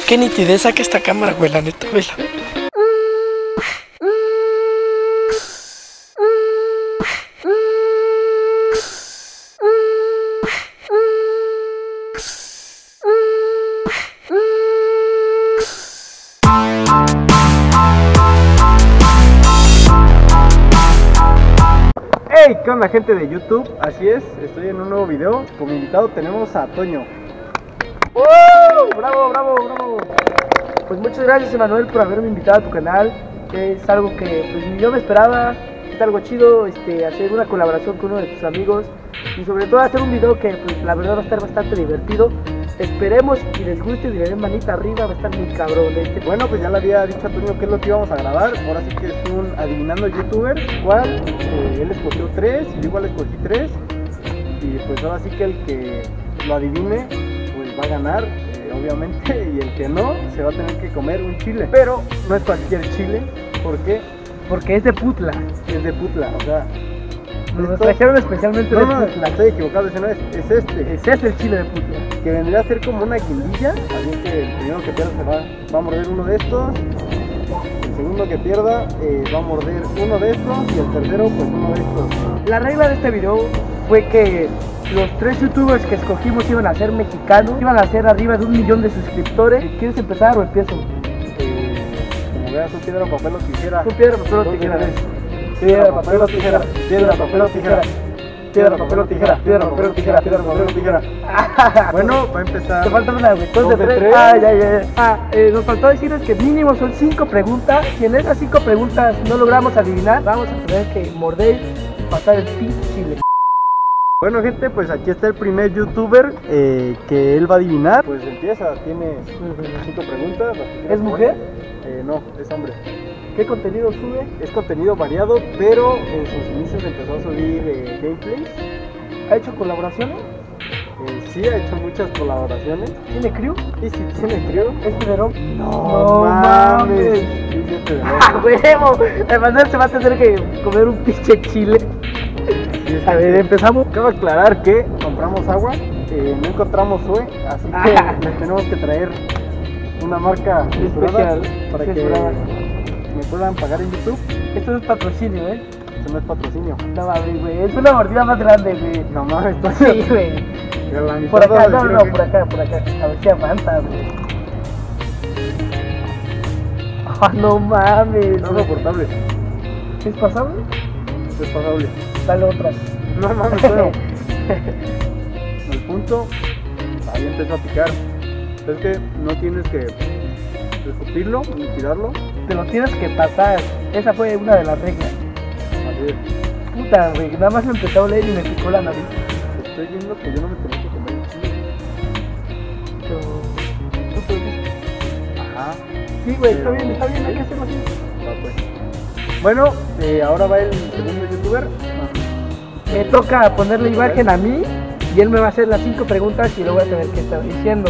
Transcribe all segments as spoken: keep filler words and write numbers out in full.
Qué nitidez saca esta cámara, güey, la neta, vela. Hey, ¿qué onda, gente de YouTube? Así es, estoy en un nuevo video. Como invitado tenemos a Toño. ¡Uh! ¡Bravo, bravo, bravo! Pues muchas gracias, Emanuel, por haberme invitado a tu canal. Es algo que pues ni yo me esperaba. Es algo chido, este, hacer una colaboración con uno de tus amigos y sobre todo hacer un video que pues la verdad va a estar bastante divertido. Esperemos y les guste y le den manita arriba, va a estar muy cabrón este. Bueno, pues ya le había dicho a Toño qué es lo que íbamos a grabar. Ahora sí que es un adivinando youtuber, cual eh, él escogió tres y yo igual escogí tres. Y pues ahora sí que el que lo adivine pues va a ganar, eh, obviamente, y el que no se va a tener que comer un chile. Pero no es cualquier chile, ¿por qué? Porque es de Putla. Es de Putla, o sea, Nos esto... trajeron especialmente no, de no, Putla. estoy equivocado, ese no es, es este. Ese es el chile de Putla. Que vendría a ser como una guindilla, así que el primero que pierda se va, va a morder uno de estos, el segundo que pierda eh, va a morder uno de estos y el tercero pues uno de estos. La regla de este video fue que los tres youtubers que escogimos iban a ser mexicanos, iban a ser arriba de un millón de suscriptores. ¿Quieres empezar o empiezo? Eh, como veas, un piedra, papel o tijera. Un piedra, papel o Dos de tijera. tres. Piedra, papel o tijera. Piedra, papel o tijera. Piedra, papel o tijera. Piedra, papel o tijera. Piedra, papel o tijera. Bueno, va a empezar. Te falta una, güey. Dos de tres. Ah, ya, ya, ya. Ah, eh, nos faltó decirles que mínimo son cinco preguntas. Si en esas cinco preguntas no logramos adivinar, vamos a tener que morder y pasar el pinche chile. Bueno, gente, pues aquí está el primer youtuber eh, que él va a adivinar. Pues empieza, tiene cinco preguntas. ¿Es mujer? Eh, no, es hombre. ¿Qué contenido sube? Es contenido variado, pero en sus inicios empezó a subir eh, gameplays. ¿Ha hecho colaboraciones? Eh, sí, ha hecho muchas colaboraciones. ¿Tiene crew? Y si tiene crew. ¿Es Federón? No, mames. Sí, sí, es Federón. ¡Ah, huevo! Emanuel se va a tener que comer un pinche chile. Sí, A ver, empezamos. Cabe aclarar que compramos agua, eh, no encontramos sue, así que Ah. les tenemos que traer una marca Especial, para censurada. que me puedan pagar en YouTube. Esto es patrocinio, ¿eh? Eso no es patrocinio. No mames, güey. Es una mordida más grande, güey. No mames, esto Sí, güey. Por acá, no, no, por acá, por acá. A ver si aguanta, güey. Ah, no mames. No es soportable, ¿Es pasable? es pasable. Dale otra. No mames, pero el punto, ahí empezó a picar. Es que no tienes que escupirlo ni tirarlo. Te lo tienes que pasar. Esa fue una de las reglas. Así es. Puta, güey. Nada más me empezó a oler y me picó la nariz. Estoy viendo que yo no me tengo que comer el chile. Pero... ¿tú puedes decir? Ajá. Sí, güey, está Pero- bien, está bien. Hay que hacerlo así. Va, pues. Bueno, eh, ahora va el segundo youtuber. Me toca ponerle imagen a mí y él me va a hacer las cinco preguntas y lo voy a tener que estar diciendo.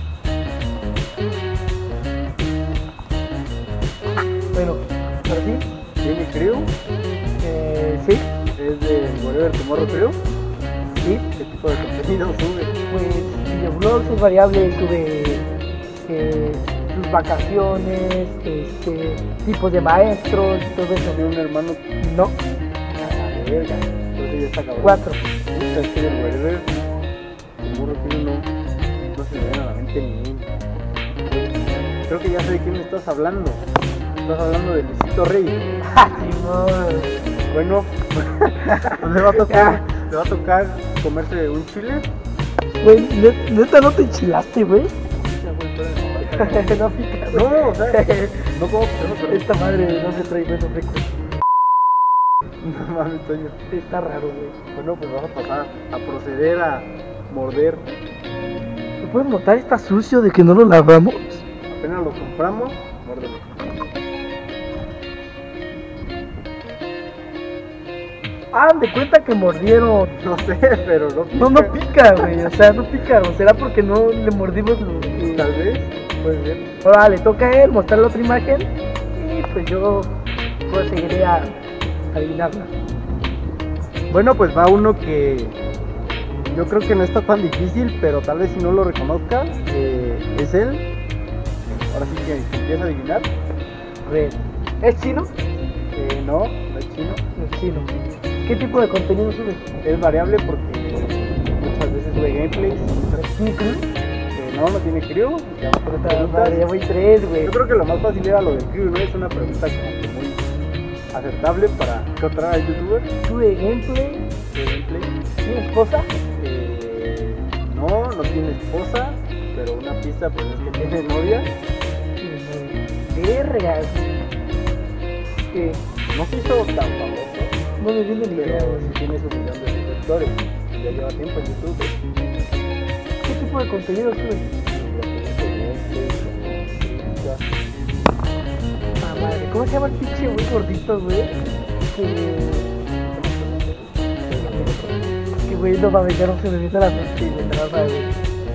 Bueno, ¿pero sí? Tiene crew, Eh, sí, es de Whatever Tomorrow Crew. sí. ¿Qué tipo de contenido sube? Pues videoblogs es variable, sube eh, sus vacaciones, este, tipos de maestros, todo eso. Tiene un hermano No, a la verga. Entonces ya está cabrón. cuatro. Puta, es que del Whatever Tomorrow Crew no, no se me viene a la mente ni uno. Creo que ya sé de quién me estás hablando. Estás hablando de Luisito Rey. ¡Ja, Simón! Bueno, pues le va a tocar, le va a tocar comerse un chile. Güey, net- neta no te enchilaste, güey. Ya, güey, espérame, No pica. no, o sea, no como pero, pero Esta madre no se trae buenos récords. no mames, Toño. Está raro, güey. Bueno, pues vamos a pasar a proceder a morder. ¿Te puedes notar? Está sucio de que no lo lavamos. Apenas lo compramos, mórdelo. Ah, de cuenta que mordieron. No sé, pero no pica. No, no pica, güey. O sea, no pica. ¿O será porque no le mordimos lo que... Tal vez, puede ser. Ahora le toca a él mostrar la otra imagen. Y pues yo proseguiré a adivinarla. Bueno, pues va uno que yo creo que no está tan difícil, pero tal vez si no lo reconozcas, eh, es él. ahora sí que se empieza a adivinar. A ver, ¿es chino? Eh, no, no es chino. Es chino. ¿Qué tipo de contenido sube? Es variable porque muchas veces sube gameplays. muchas- ¿Tiene crew? eh, no, no tiene crew. Ya vamos con estas Puta madre, ya preguntas. voy tres, güey. Yo creo que lo más fácil era lo del crew, ¿no? Es una pregunta como que muy acertable para encontrar al youtuber Sube gameplay. de gameplay. ¿Tiene esposa? Eh, no, no tiene esposa, pero una pista pues es que tiene novia. Verga. Que No se hizo tan famoso, no me viene ni idea, pero güey. sí tiene su millón de suscriptores. Y ya lleva tiempo en YouTube. ¿Qué tipo de contenido sube? Ah, madre, ¿cómo se llama el pinche güey gordito, güey? Que... Que güey, no mames, ya no se me viene a la mente, güey, nada más, güey.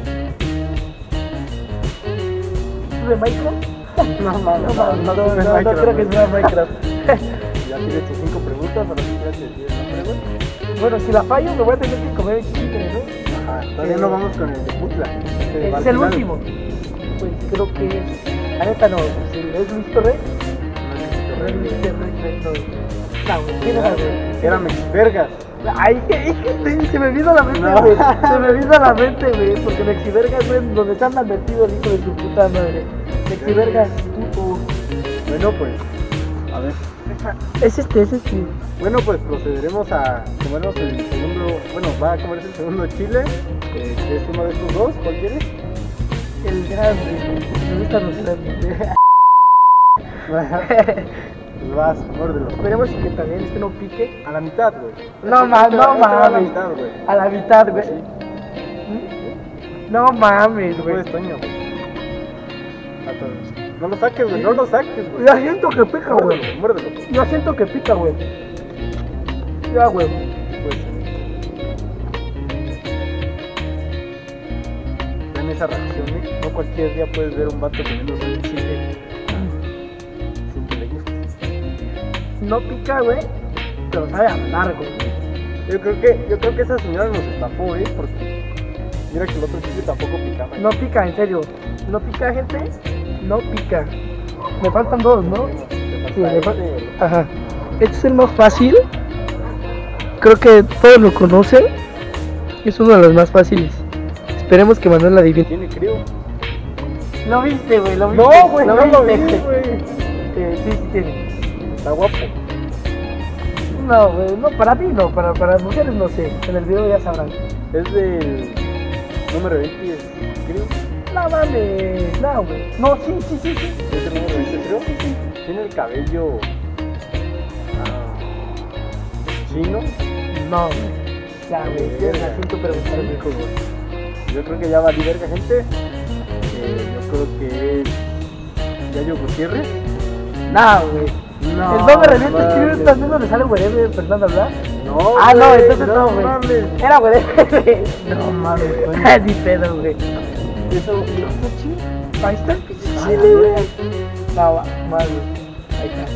¿Sube Minecraft? No, no, No, no, no, no, sube no, no creo que güey. sea Minecraft. Ya tienes tus cinco preguntas, ahora sí quieres decir la pregunta. Bueno, si la fallo, me voy a tener que comer chicle, ¿no? Ajá, todavía no vamos con el de Putla. Ese va Ese al es el final. último. Pues creo que es... La neta no, pues si es Luis Torres. No No es Luis es Torres, no. No, güey, ¿quién era, güey? Era Mexivergas. Ay, que que se me vino a la mente, No. güey. Se me vino a la mente, güey. Porque Mexivergas, güey, donde está mal metido el hijo de su puta madre. Mexivergas, puto. Bueno, pues, a ver. Es este, es este. Bueno, pues procederemos a comernos el segundo. Bueno, va a comerse el segundo chile. eh, que es uno de estos dos. ¿Cuál quieres? El grande. Me gustan los grandes. Pues vas, muérdelo. Esperemos que también este no pique. A la mitad, güey. No, Este- ma- este no va- este va A la mames. mitad, güey. A la mitad, güey. Sí. No mames, Tú güey. puedes, Toño, güey. A todos. No lo saques, güey. No lo saques, güey. Ya siento que pica, güey. Muérdelo, muérdelo. Yo siento que pica, güey. Ya, güey. Pues. Vean esa reacción, ¿eh? No cualquier día puedes ver un vato comiéndose un chile sin que le guste. No pica, güey. Pero sabe amargo, güey. Yo creo que, yo creo que esa señora nos estafó, ¿eh? Porque mira que el otro chile tampoco picaba. No pica, en serio. No pica, gente. No pica. Me faltan dos, ¿no? Sí, me falta. Ajá. Este es el más fácil. Creo que todos lo conocen. Es uno de los más fáciles. Esperemos que Manuel la adivine. Tiene creo. Lo viste, güey, lo viste. No, güey, no lo vi, viste. güey. Eh, sí, sí tiene. Está guapo. No, güey, no, para mí no, para, para mujeres no sé. En el video ya sabrán. Es del número veinte, es creo. No mames, no, güey. No, sí, sí, sí, sí. Es el número veinte, creo. Tiene el cabello ah, chino. No, güey. Ya, güey, tienes asunto preguntarme. Hijo, güey. Yo creo que ya valí verga, gente. Eh, yo creo que es Yayo Gutiérrez. No, güey. No, El nombre revienta mames. escribir también donde sale wherever Fernando hablar. No, Ah, no, güey, entonces no, güey. mames. Era wherever. No mames, Toño. Ni pedo, güey. Eso, Ahí está el pinche Ah, chile, güey. No, va, mal, güey. Ahí está.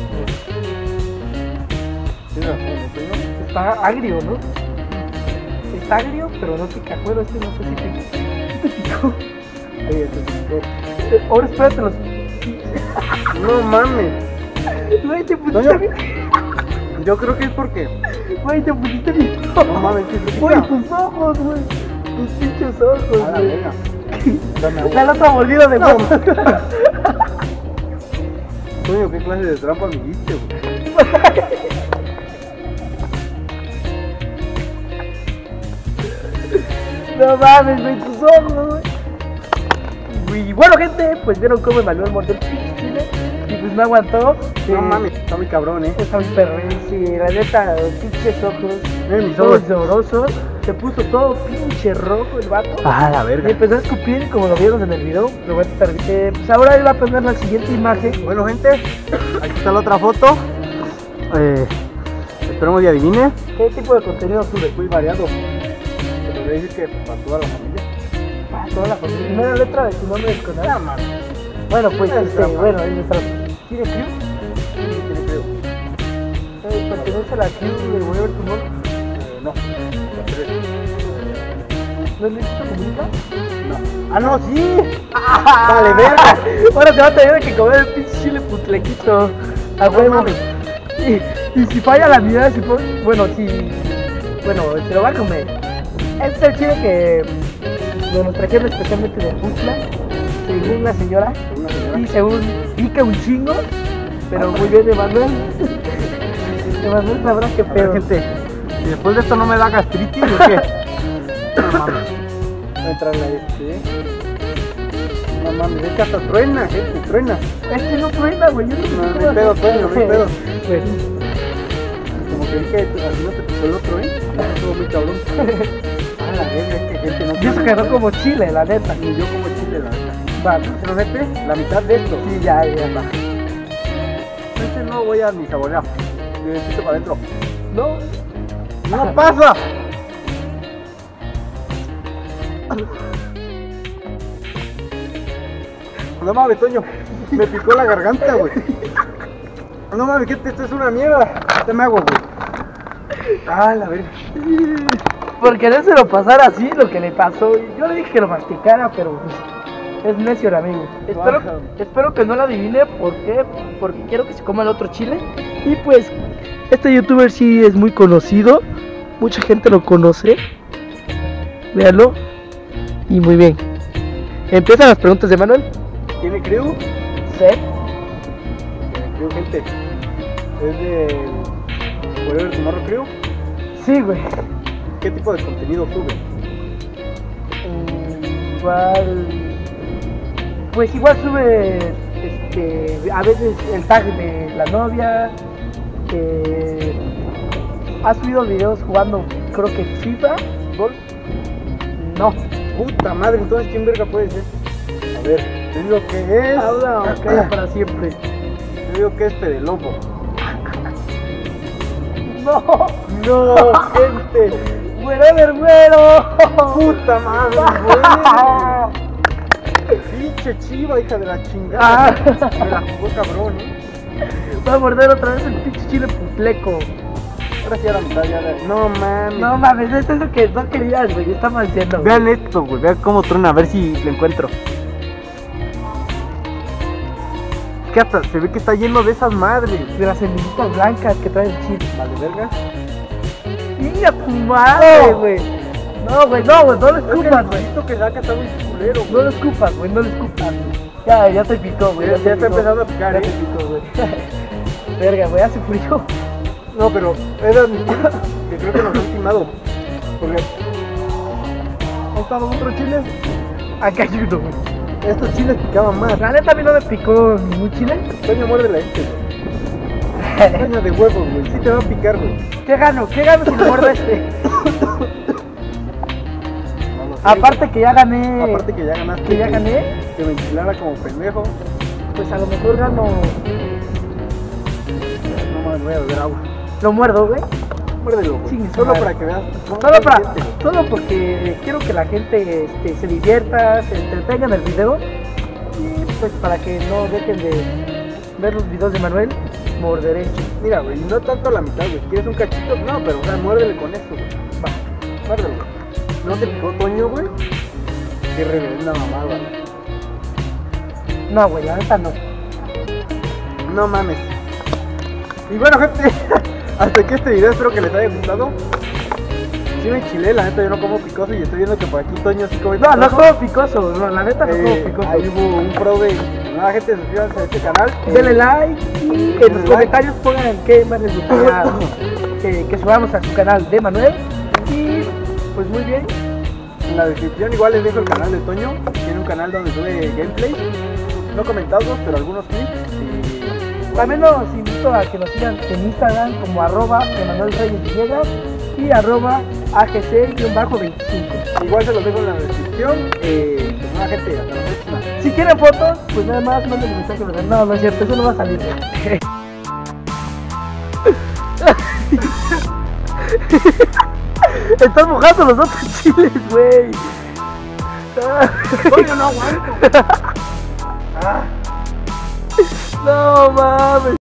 tienes razón, ¿no, Toño? Está agrio, ¿no? Está agrio, pero no pica. Bueno, este no sé si pica. ¿Qué te picó? Ahí está. Eh, Ahora espérate los. No mames. Güey, te pusiste Toño. bien. Yo creo que es porque. Güey, te pusiste bien. No mames, ¿qué es Güey, tus ojos, güey. Tus pinches ojos, A la güey. verga. Dame agua. La otra mordida de No. huevo. Toño, ¿qué clase de trampa me diste, güey? No mames, güey, tus ojos, güey. Y bueno, gente, pues vieron cómo Emanuel mordió el pinche chile. Y pues no aguantó. No Eh, mames, está muy cabrón, eh. Está muy perro, sí, la neta, pinches ojos. Miren mis Todos ojos. llorosos. Se puso todo pinche rojo el vato. Ah, la Y verga. empezó a escupir, como lo vieron en el video. Lo voy a estar- eh, pues ahora él va a poner la siguiente imagen. Bueno, gente, aquí está la otra foto. Eh, esperemos y adivine. ¿Qué tipo de contenido sube? Muy variado. Se podría decir que para toda la familia. Para toda la familia. Primera letra de su nombre del No canal. mames. Bueno, pues Es este, trampa. bueno, ahí está. ¿Tiene crew? Sí, tiene creo. Eh, ¿Pertenece a la crew de Whatever Tomorrow? Eh, no. La tres. ¿No es Luisito Comunica? No. Ah, no, sí. Vale, verga. Ahora te va a tener que comer el pinche chile putlequito. A No huevo. mames. Y, y si falla la mirada, si pon- bueno, si. Bueno, se lo va a comer. Este es el chile que nos trajeron especialmente de Putla, según la señora. Una señora. Y según pica un chingo, pero muy bien, Emanuel. Emanuel sabrá qué A ver, pedo. gente, y después de esto no me da gastritis, ¿o qué? No mames. Voy a entrarle a este, ¿eh? No mames, es que hasta truena, gente, truena. Este no truena, güey. Yo No, sé no hay pedo, cómo truena, no hay pedo. Bueno, Como que vi que así no te picó el otro, ¿eh? Estuvo muy cabrón. Ah, la verga, es que gente no y eso quedó como chile, la neta. Ni yo como chile, la verdad. Vale. ¿Se lo mete? La mitad de esto. Sí, ya, ya va. Este no voy a ni saborear. Necesito para adentro. No, ¡No pasa! No mames, Toño. Me picó la garganta, güey. No mames, que esto es una mierda. ¿Qué me hago, güey? Ah, la verga. por querérselo pasar así, lo que le pasó. Yo le dije que lo masticara, pero pues, es necio el amigo. Espero, Baja. espero que no lo adivine. ¿Por qué? Porque quiero que se coma el otro chile. Y pues, este youtuber sí es muy conocido. Mucha gente lo conoce. Véanlo. Y muy bien. Empiezan las preguntas de Manuel. ¿Tiene crew? Sí. Crew, gente. Es de Forever Tomorrow Crew. Sí, güey. ¿Qué tipo de contenido sube? Mm, Igual. Pues igual sube. Este. A veces el tag de la novia. Eh, ha subido videos jugando, creo que FIFA. ¿Gol? No. Puta madre, entonces ¿quién verga puede ser? A ver, te digo que es. Habla, calla para siempre. Te digo que es Fede Lobo. No. No, gente. Wherever, güero. Puta madre, güey. Pinche chiva, hija de la chingada. Ah. Me la jugó cabrón, eh. Va a morder otra vez el pinche chile putleco. Ahora sí a la mitad ya la- No mames. No mames, esto es lo que no querías, güey. Estamos haciendo. güey. Vean esto, güey. Vean cómo truena, a ver si lo encuentro. Es que hasta se ve que está lleno de esas madres. De las semillitas blancas que trae el chile. Vale, verga. ¡Y a tu madre, Oh. güey! No, güey, no, güey, no lo Es que el escupas, güey. ruidito que saca está muy culero, No güey. lo escupas, güey, no lo escupas, güey. Ya, ya te picó, güey. Ya- te ya está picó. empezando a picar, Ya ¿eh? te picó, güey. Verga, güey, hace frío. No, pero es de admitir que creo que nos han timado. Porque ha estado otro chile. Acá hay uno, güey. Estos chiles picaban más. La neta a mí no me picó ningún chile. Toño, muérdela este, güey. Toño de huevos, güey. Sí te va a picar, güey. ¿Qué gano? ¿Qué gano si me muerdo este? No lo sé, Aparte que ya gané. güey. Aparte que ya ganaste. que ya güey. gané, Que me enchilara como pendejo. pues a lo mejor gano. No mames, voy a beber agua. Lo muerdo, güey. Muérdelo, güey. Chingue su Solo madre. para que veas. cómo Solo se para, siente, güey. solo porque quiero que la gente este, se divierta, se entretenga en el video y pues para que no dejen de ver los videos de Manuel, morderé. Mira, güey, no tanto a la mitad, güey. ¿Quieres un cachito? No, pero o sea, muérdele con esto, güey. Va, muérdelo. ¿No te picó Toño, güey? Qué reverenda mamada, güey. No, güey, la neta no. No mames. Y bueno, gente, hasta aquí este video. Espero que les haya gustado. Sí me enchilé, la neta yo no como picoso y estoy viendo que por aquí Toño sí come No, no picoso. como picoso, no, la neta no como Eh, picoso. Ahí hubo un pro de nueva gente, suscríbanse a este canal. Eh, Denle like y en denle los like. comentarios pongan qué más les gustaría que, que subamos a su canal de Manuel. Y pues muy bien. En la descripción igual les dejo el canal de Toño. Tiene un canal donde sube gameplay. No comentados, pero algunos clips. Y También los invito a que nos sigan en Instagram como arroba Emanuel Reyes Villegas y arroba A G C veinticinco. igual se los dejo en la descripción. Eh, pues nada, gente, hasta la próxima. Si quieren fotos, pues nada más manden un mensaje. No, no es cierto, eso no va a salir. Estás mojando los otros chiles, güey. Toño, no aguanto. No mames.